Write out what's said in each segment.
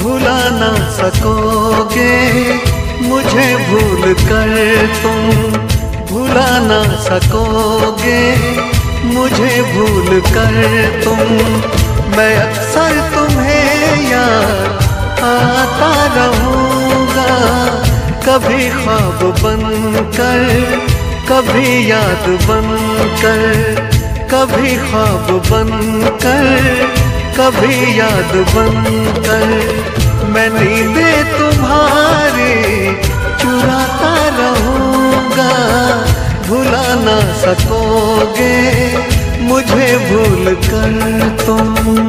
भुला ना सकोगे मुझे भूल कर तुम, भुला ना सकोगे मुझे भूल कर तुम। मैं अक्सर तुम्हें याद आता रहूँगा, कभी ख्वाब बनकर, कभी याद बनकर, कभी ख्वाब बनकर, कभी याद बनकर। मैं नींदें तुम्हारी चुराता रहूँगा, भुला ना सकोगे मुझे भूल कर तुम।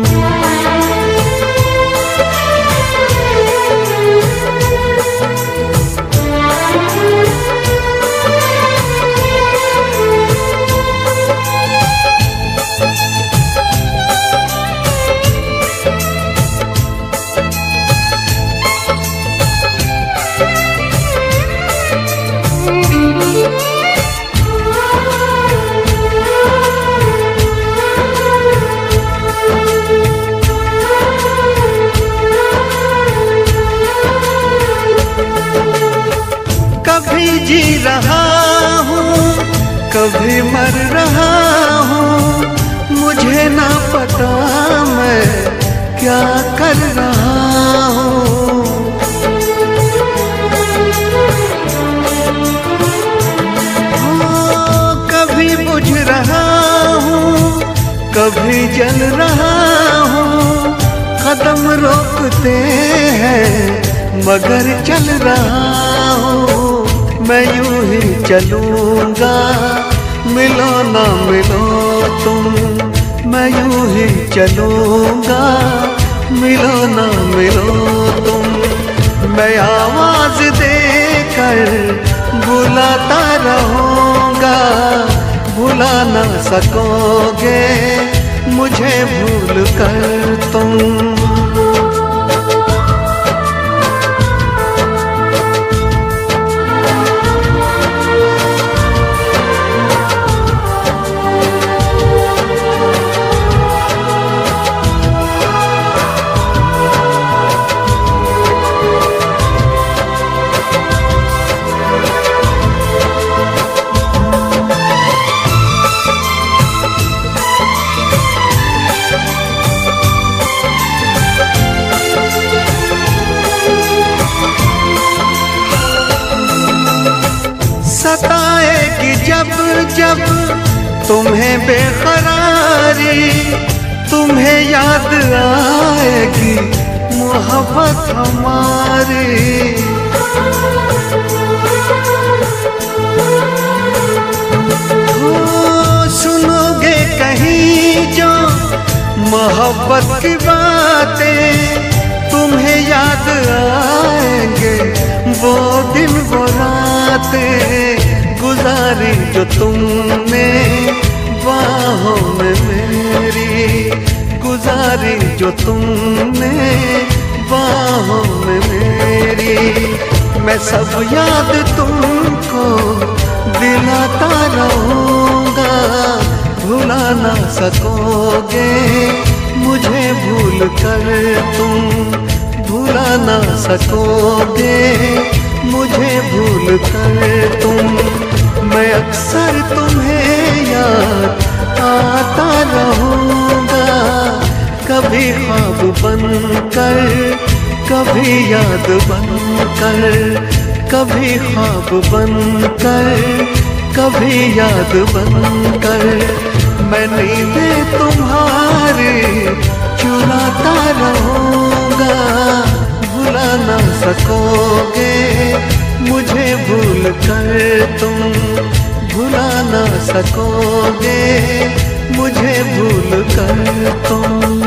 कभी जी रहा हूँ, कभी मर रहा हूँ, मुझे ना पता मैं क्या कर रहा हूँ। कभी बुझ रहा हूँ, कभी जल रहा हूँ, कदम रोकते हैं मगर चल रहा हूँ। मैं यूं ही चलूँगा, मिलो ना मिलो तुम, मैं यूं ही चलूँगा, मिलो ना मिलो तुम। मैं आवाज़ देकर बुलाता रहूँगा, भुला ना सकोगे मुझे भूल कर तुम। सताएगी जब जब तुम्हें बेकरारी, तुम्हें याद आएगी मोहब्बत हमारी। सुनोगे कहीं जो मोहब्बत की बातें, तुम्हें याद आएंगे वो दिन वो रातें गुजारी जो तुमने बाहों में मेरी, गुजारी जो तुमने बाहों में मेरी। मैं सब याद तुमको दिलाता रहूँगा, भुला ना सकोगे मुझे भूल कर तुम, भुला ना सकोगे मुझे भूल कर तुम। मैं अक्सर तुम्हें याद आता रहूँगा, कभी ख्वाब बनकर, कभी याद बनकर, कभी ख्वाब बनकर, कभी याद बनकर। मैं नींदें तुम्हारी चुराता रहूँगा, भुला ना सकोगे मुझे भूल कर तुम, भुला ना सकोगे मुझे भूल कर तुम।